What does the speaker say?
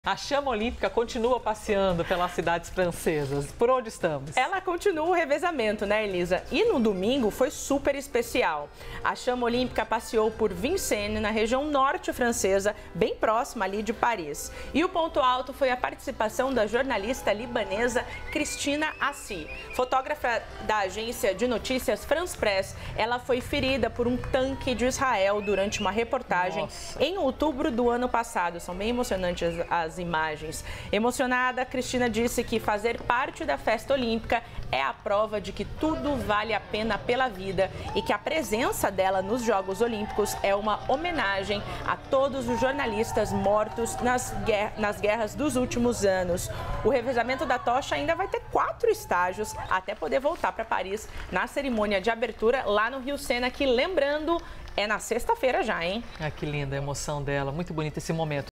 A chama olímpica continua passeando pelas cidades francesas. Por onde estamos? Ela continua o revezamento, né, Elisa? E no domingo foi super especial. A chama olímpica passeou por Vincennes, na região norte francesa, bem próxima ali de Paris. E o ponto alto foi a participação da jornalista libanesa Cristina Assi. Fotógrafa da agência de notícias France Press, ela foi ferida por um tanque de Israel durante uma reportagem em outubro do ano passado. São bem emocionantes as imagens. Emocionada, Cristina disse que fazer parte da festa olímpica é a prova de que tudo vale a pena pela vida e que a presença dela nos Jogos Olímpicos é uma homenagem a todos os jornalistas mortos nas guerras dos últimos anos. O revezamento da tocha ainda vai ter 4 estágios até poder voltar para Paris na cerimônia de abertura lá no Rio Sena, que, lembrando, é na sexta-feira já, hein? Ah, que linda a emoção dela, muito bonito esse momento.